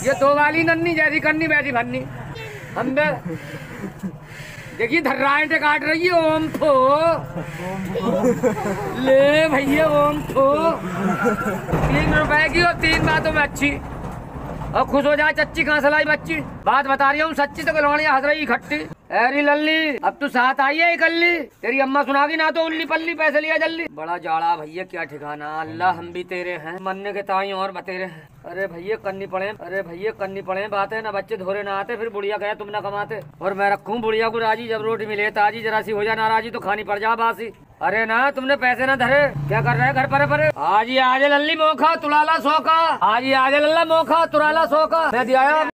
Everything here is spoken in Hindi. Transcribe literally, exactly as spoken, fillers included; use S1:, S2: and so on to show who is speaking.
S1: ये दो वाली नन्नी जैसी करनी वैसी भरनी। हम देखिए धर्राएं काट रही है। ओम थो ले भैया ओम थो तीन रुपए की और तीन बातों में अच्छी और खुश हो जाए चच्ची कहाँ सलाई बच्ची। बात बता रही हूँ सच्ची तो लौड़िया हंस रही इकट्ठी। अरे लल्ली अब तू साथ आई है इकल्ली, तेरी अम्मा सुनागी ना तो उल्ली पल्ली पैसे लिया जल्दी। बड़ा जाड़ा भैया क्या ठिकाना, अल्लाह हम भी तेरे हैं मरने के ताई और बतेरे हैं। अरे भैया करनी पड़े, अरे भैया करनी पड़े बातें, ना बच्चे धोरे ना आते फिर बुढ़िया कहे तुम ना कमाते। और मैं रखूं बुढ़िया को राजी, जब रोटी मिले ताजी जरा सी हो जाए नाराजी तो खानी पड़ जा बासी। अरे ना तुमने पैसे ना धरे, क्या कर रहे घर पर परे। आज ही आज लल्ली मोखा तुलाला सौ का, आज ही आज लल्ला मोखा तुराला सौ का मैं दिया।